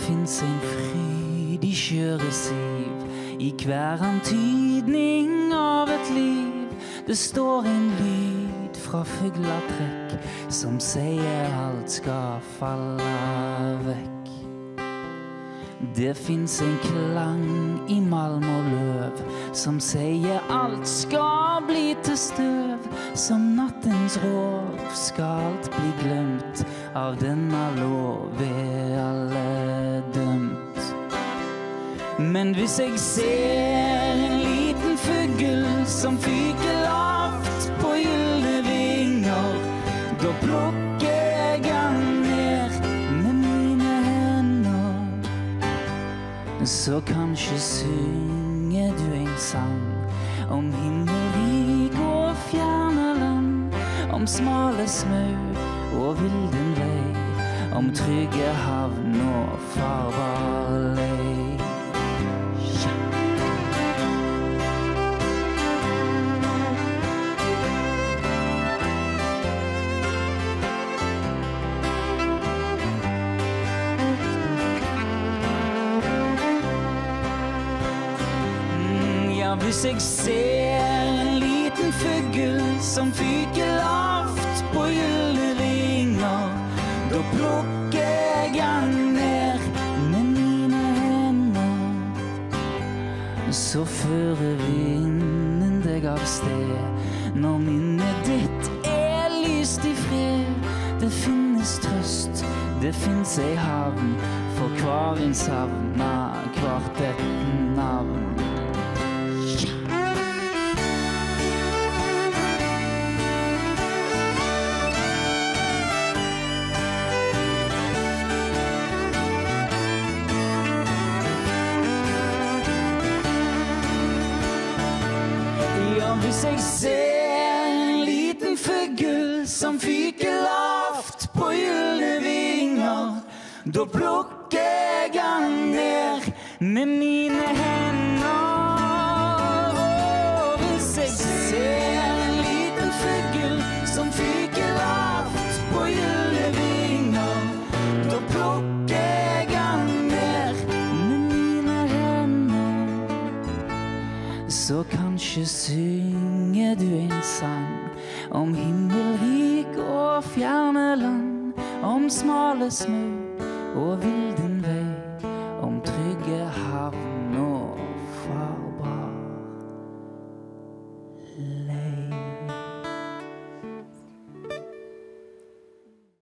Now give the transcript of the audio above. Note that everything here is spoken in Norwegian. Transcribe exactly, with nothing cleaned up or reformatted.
finns en fryd i skjøre siv, i hver antydning av et liv. Det står en lyd fra fugletrekk som sier alt skal falle vekk. Det finns en klang i malm og løv som sier alt skal bli til støv. Som nattens rov skal alt bli glemt, av denne lov er alle dømt. Men hvis jeg ser en liten fugl som fyker lavt på gylne vinger, da plukker jeg han ned med mine hender. Så kanskje synger du en sang om himmelrik og fjerne land, om smale smau og vilden vei, om trygge havn og farbar lei. Hvis jeg ser en liten fugl som fyker lavt på gylne vinger, da plukker jeg han ned med mine hender. Så fører vinden deg av sted, når minnet ditt er lyst i fred. Det finnes trøst, det finnes ei havn, for hver en savna, hvert et navn. Hvis jeg ser en liten fugl som fyker lavt på gylne vinger, da plukker jeg han ned med mine hender. Og hvis jeg ser en liten fugl som fyker lavt på gylne vinger, da plukker jeg han ned med mine hender. Så kanskje synger du en sang om himmelrik og fjerne land, om smale smau og vilden vei, om trygge havn og farbar lei.